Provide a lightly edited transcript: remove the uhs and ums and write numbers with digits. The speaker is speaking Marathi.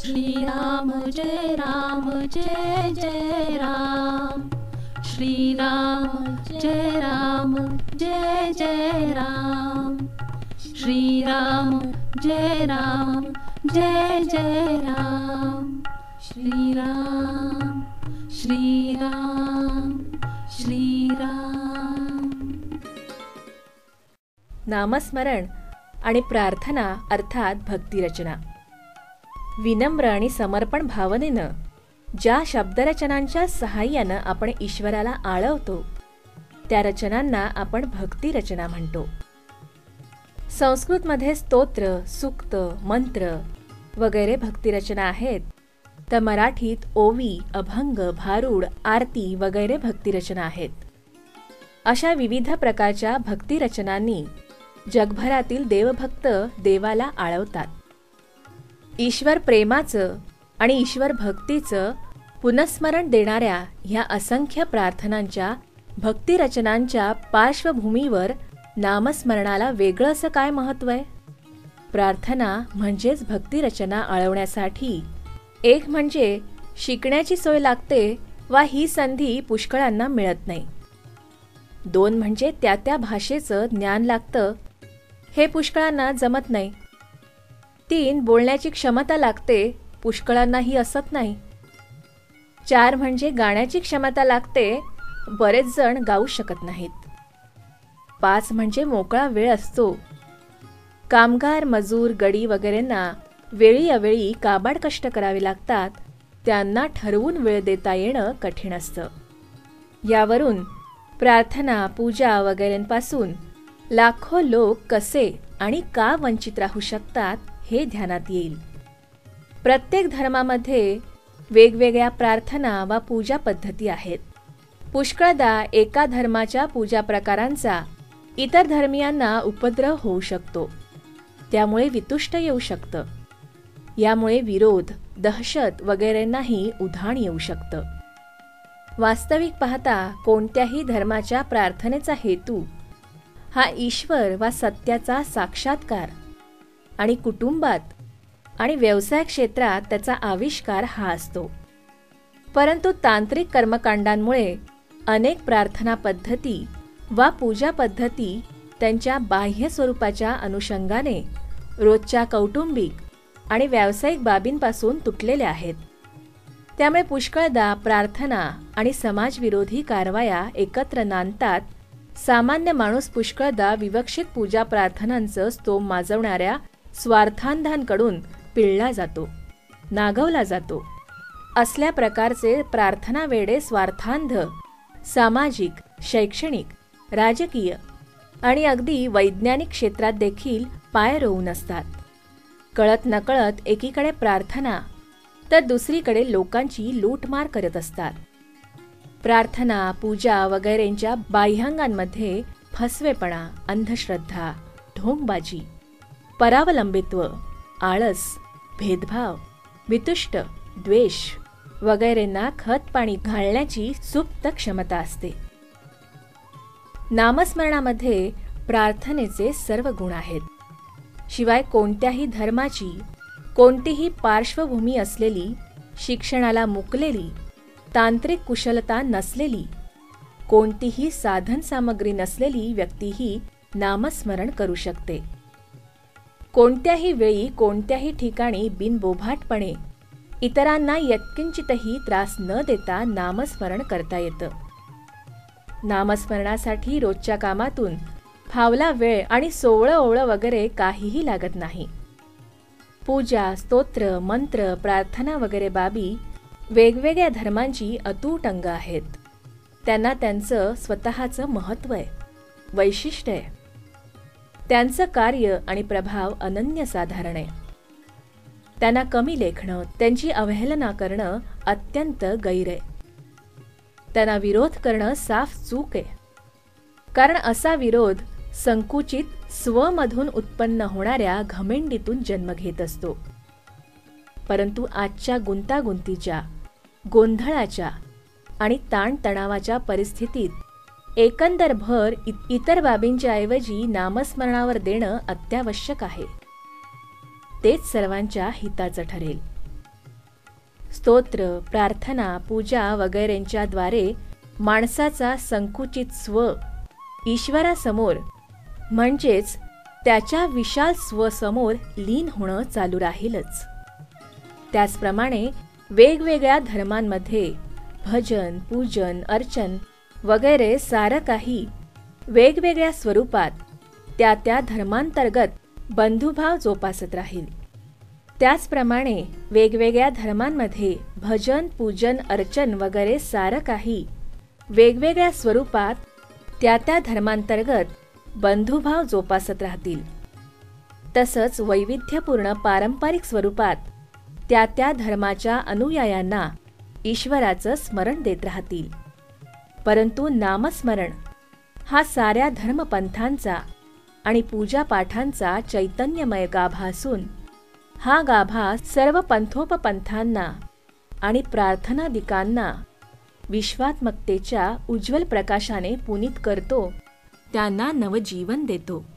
श्रीराम जय जय राम, श्रीराम जय जय राम, श्रीराम जय जय राम, श्रीराम श्रीराम श्रीराम। नामस्मरण आणि प्रार्थना अर्थात भक्तिरचना। विनम्र आणि समर्पण भावनेनं ज्या शब्दरचनांच्या सहाय्यानं आपण ईश्वराला आळवतो त्या रचनांना आपण भक्तिरचना म्हणतो। संस्कृतमध्ये स्तोत्र, सूक्त, मंत्र वगैरे भक्तिरचना आहेत, तर मराठीत ओवी, अभंग, भारुड, आरती वगैरे भक्तिरचना आहेत। अशा विविध प्रकारच्या भक्तिरचनांनी जगभरातील देवभक्त देवाला आळवतात। ईश्वर प्रेमाचं आणि ईश्वर भक्तीचं पुनस्मरण देणाऱ्या ह्या असंख्य प्रार्थनांच्या भक्तिरचनांच्या पार्श्वभूमीवर नामस्मरणाला वेगळं असं काय महत्त्व आहे? प्रार्थना म्हणजेच भक्तिरचना आळवण्यासाठी एक म्हणजे शिकण्याची सोय लागते वा ही संधी पुष्कळांना मिळत नाही। दोन म्हणजे त्या भाषेचं ज्ञान लागतं, हे पुष्कळांना जमत नाही। तीन बोलण्याची क्षमता लागते, पुष्कळांनाही असत नाही। चार म्हणजे गाण्याची क्षमता लागते, बरेच जण गाऊ शकत नाहीत। पाच म्हणजे मोकळा वेळ असतो। कामगार, मजूर, गडी वगैरेंना वेळी अवेळी काबाड कष्ट करावे लागतात, त्यांना ठरवून वेळ देता येणं कठीण असतं। यावरून प्रार्थना, पूजा वगैरेंपासून लाखो लोक कसे आणि का वंचित राहू शकतात हे ध्यानात येईल। प्रत्येक धर्मामध्ये वेगवेगळ्या प्रार्थना वा पूजा पद्धती आहेत। पुष्कळदा एका धर्माच्या पूजा प्रकारांचा इतर धर्मियांना उपद्रव होऊ शकतो, त्यामुळे वितुष्ट येऊ शकतं। यामुळे विरोध, दहशत वगैरेंनाही उधाण येऊ शकतं। वास्तविक पाहता कोणत्याही धर्माच्या प्रार्थनेचा हेतू हा ईश्वर वा सत्याचा साक्षात्कार आणि कुटुंबात आणि व्यवसाय क्षेत्रात त्याचा आविष्कार हा असतो। परंतु तांत्रिक कर्मकांडांमुळे अनेक प्रार्थना पद्धती वा पूजा पद्धती त्यांच्या बाह्य स्वरूपाच्या अनुषंगाने रोजच्या कौटुंबिक आणि व्यावसायिक बाबींपासून तुटलेल्या आहेत। त्यामुळे पुष्कळदा प्रार्थना आणि समाजविरोधी कारवाया एकत्र नांदतात। सामान्य माणूस पुष्कळदा विवक्षित पूजा प्रार्थनांचं स्तोम माजवणाऱ्या स्वार्थांधांकडून पिळला जातो, नागवला जातो। असल्या प्रकारचे प्रार्थना वेडे स्वार्थांध सामाजिक, शैक्षणिक, राजकीय आणि अगदी वैज्ञानिक क्षेत्रात देखील पाय रोवून असतात। कळत नकळत एकीकडे प्रार्थना तर दुसरीकडे लोकांची लूटमार करत असतात। प्रार्थना, पूजा वगैरेंच्या बाह्यांगांमध्ये फसवेपणा, अंधश्रद्धा, ढोंगबाजी, परावलंबित्व, आळस, भेदभाव, वितुष्ट, द्वेष वगैरेंना खतपाणी घालण्याची सुप्त क्षमता असते। नामस्मरणामध्ये प्रार्थनेचे सर्व गुण आहेत। शिवाय कोणत्याही धर्माची कोणतीही पार्श्वभूमी असलेली, शिक्षणाला मुकलेली, तांत्रिक कुशलता नसलेली, कोणतीही साधन सामग्री नसलेली व्यक्तीही नामस्मरण करू शकते। कोणत्याही वेळी कोणत्याही ठिकाणी बिनबोभाटपणे इतरांना यत्किंचितही त्रास न देता नामस्मरण करता येतं। नामस्मरणासाठी रोजच्या कामातून फावला वेळ आणि सोवळं ओवळं वगैरे काहीही लागत नाही। पूजा, स्तोत्र, मंत्र, प्रार्थना वगैरे बाबी वेगवेगळ्या धर्मांची अतूट अंग आहेत। त्यांना त्यांचं स्वतःचं महत्त्व आहे, वैशिष्ट्य आहे। त्यांचं कार्य आणि प्रभाव अनन्यसाधारण आहे। त्यांना कमी लेखणं, त्यांची अवहेलना करणं अत्यंत गैर आहे। त्यांना विरोध करणं साफ चूक आहे, कारण असा विरोध संकुचित स्वमधून उत्पन्न होणाऱ्या घमेंडीतून जन्म घेत असतो। परंतु आजच्या गुंतागुंतीच्या, गोंधळाच्या आणि ताणतणावाच्या परिस्थितीत एकंदर भर इतर बाबींच्या ऐवजी नामस्मरणावर देणं अत्यावश्यक आहे। तेच सर्वांच्या हिताचं ठरेल। स्तोत्र, प्रार्थना, पूजा वगैरेंच्या द्वारे माणसाचा संकुचित स्व ईश्वरासमोर म्हणजेच त्याच्या विशाल स्वसमोर लीन होणं चालू राहीलच. त्याचप्रमाणे वेगवेगळ्या धर्मांमध्ये भजन, पूजन, अर्चन वगैरे सारं काही वेगवेगळ्या स्वरूपात त्या त्या धर्मांतर्गत बंधुभाव जोपासत राहील. त्याचप्रमाणे वेगवेगळ्या धर्मांमध्ये भजन, पूजन, अर्चन वगैरे सारं काही वेगवेगळ्या स्वरूपात त्या त्या धर्मांतर्गत बंधुभाव जोपासत राहतील. तसंच वैविध्यपूर्ण पारंपरिक स्वरूपात त्या त्या धर्माच्या अनुयायांना ईश्वराचं स्मरण देत राहतील. परंतु नामस्मरण हा साऱ्या धर्मपंथांचा आणि पूजापाठांचा चैतन्यमय गाभा असून हा गाभा सर्व पंथोपपंथांना आणि प्रार्थनादिकांना विश्वात्मकतेच्या उज्ज्वल प्रकाशाने पुनीत करतो, त्यांना नवजीवन देतो.